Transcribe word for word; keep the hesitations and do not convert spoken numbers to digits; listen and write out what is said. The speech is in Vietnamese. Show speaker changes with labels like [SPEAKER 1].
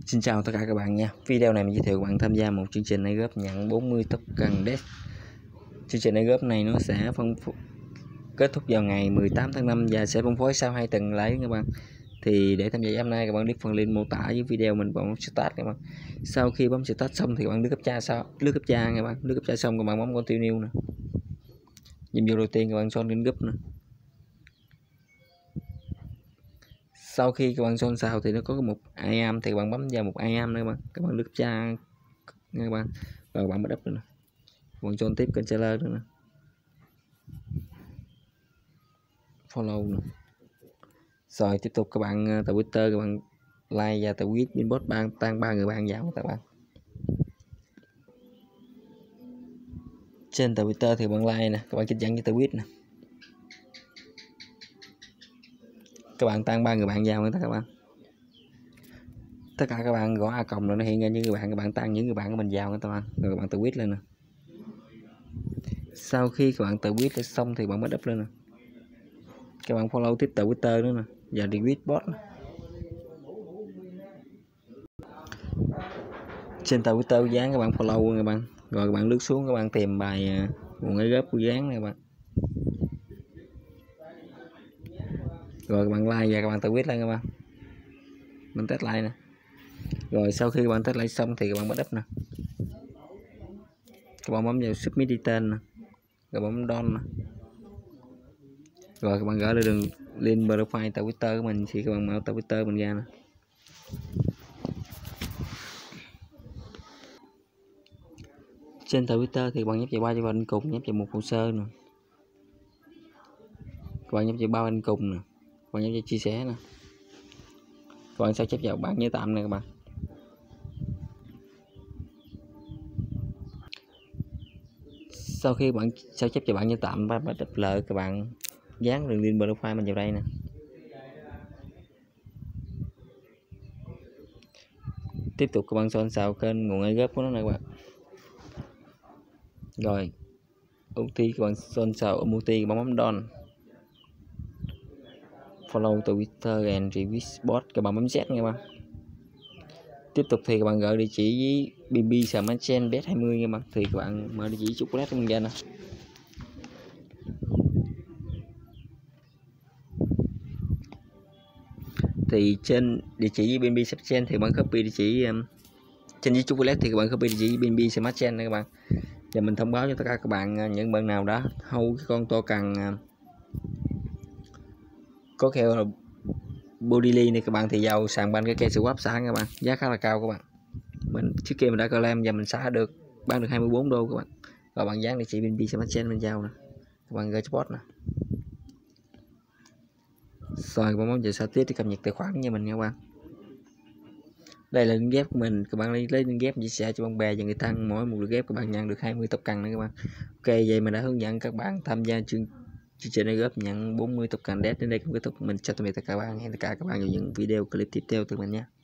[SPEAKER 1] Xin chào tất cả các bạn nha. Video này mình giới thiệu các bạn tham gia một chương trình airdrop nhận bốn mươi token đê e ích. Chương trình airdrop này nó sẽ phân kết thúc vào ngày mười tám tháng năm và sẽ phân phối sau hai tuần lấy các bạn. Thì để tham gia hôm nay các bạn click phần link mô tả dưới video mình bấm start các bạn. Sau khi bấm start xong thì các bạn lướt captcha sau, lướt captcha các bạn, lướt captcha xong các bạn bấm continue nè. Nhiệm vụ đầu tiên các bạn son lên group nè. Sau khi các bạn son xào thì nó có một I am thì các bạn bấm vào một I am nữa các bạn. Các bạn lướt captcha nha các bạn. Rồi các bạn bắt up nữa nè. Các bạn son tiếp controller nữa nè. Follow nè. Rồi tiếp tục các bạn tại Twitter các bạn like và tại tweet inbox ban tăng ba người bạn vào các bạn. Trên tại Twitter thì bạn like nè, các bạn trích dẫn cho tại tweet nè. Các bạn tăng ba người bạn vào nữa các bạn. Tất cả các bạn gõ a cộng rồi nó hiện ra những người bạn, các bạn tăng những người bạn của mình vào các bạn. Rồi các bạn tự quyết lên nè. Sau khi các bạn tự quyết xong thì bạn mới up lên nè. Các bạn follow tiếp từ Twitter nữa nè và retweet bot nè. Trên tờ Twitter dán các bạn follow các bạn. Rồi các bạn lướt xuống các bạn tìm bài nguồn airdrop của dán này các bạn. Rồi các bạn like và các bạn tự quyết lên các bạn. Mình test like nè. Rồi sau khi các bạn test like xong thì các bạn bắt up nè. Các bạn bấm vào submit đi tên nè. Rồi bấm done nè. Rồi các bạn gửi lên đường link profile tại Twitter của mình thì các bạn mở tại Twitter mình ra nè. Trên tờ Twitter thì các bạn nhấp vào ba cho bên cùng, nhấp vào một hồ sơ nè. Các bạn nhấp vào ba bên cùng nè. Các bạn nhấp vào chia sẻ nè. Các bạn sao chép vào bản nhớ tạm này các bạn. Sau khi bạn sao chép vào bản nhớ tạm và bắt up lợi các bạn dán đường link profile mình vào đây nè. Tiếp tục các bạn son xào kênh nguồn airdrop của nó nè các bạn. Rồi ulti các bạn son xào multi bấm bấm done. Follow Twitter and retweet bot các bạn bấm Z nha các bạn. Tiếp tục thì các bạn gửi địa chỉ với bê en bê Smart Chain bet hai mươi nha các bạn. Thì các bạn mở địa chỉ chocolate của mình ra nè. Thì trên địa chỉ với bê en bê Smart Chain thì các bạn copy địa chỉ um, trên với chocolate thì các bạn copy địa chỉ bê en bê Smart Chain này các bạn. Và mình thông báo cho tất cả các bạn những bạn nào đó hold cái con to cần uh, có keo là Bodyly này các bạn thì vào sàn banh cái cây swap xả các bạn, giá khá là cao các bạn. Mình trước kia mình đã claim và mình xả được bán được hai mươi bốn đô các bạn. Rồi bạn dán địa chỉ bê en bê Smart Chain mình vào nè. Các bạn gửi cho bot nè. Rồi các bạn muốn về sao tiếp thì cập nhật tài khoản như mình nha các bạn. Đây là link ghép của mình, các bạn lấy lấy link ghép chia sẻ cho bạn bè và người thân, mỗi một lượt ghép các bạn nhận được hai mươi token nữa các bạn. Ok, vậy mình đã hướng dẫn các bạn tham gia chương chương trình airdrop nhận bốn mươi token đê e ích. Đến đây cũng kết thúc. Mình chào tạm biệt tất cả các bạn, hẹn tất cả các bạn vào những video clip tiếp theo từ mình nha.